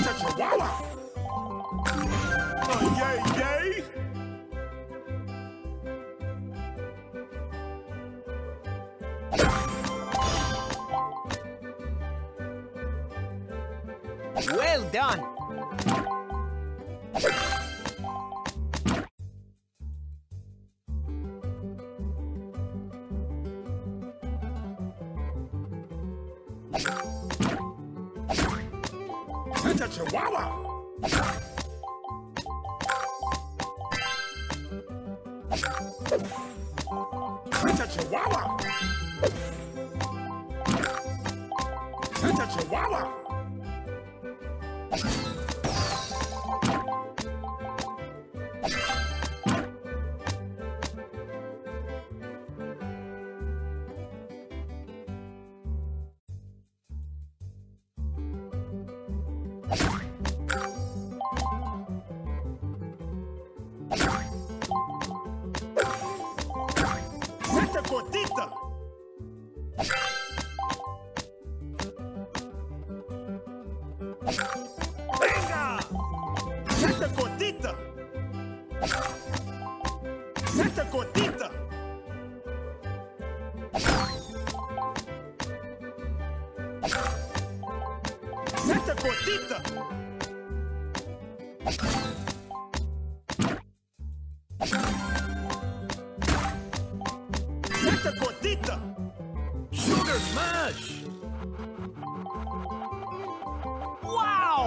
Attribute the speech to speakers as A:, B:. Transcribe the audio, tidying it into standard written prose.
A: Santa Chihuahua! Yay, yay!
B: Well done!
A: Santa Chihuahua! Santa Chihuahua! Santa Chihuahua! Santa Gordita! Venga! Santa Gordita! Santa Gordita! Santa Gordita! Santa Gordita!
B: Sugar Smash! Wow!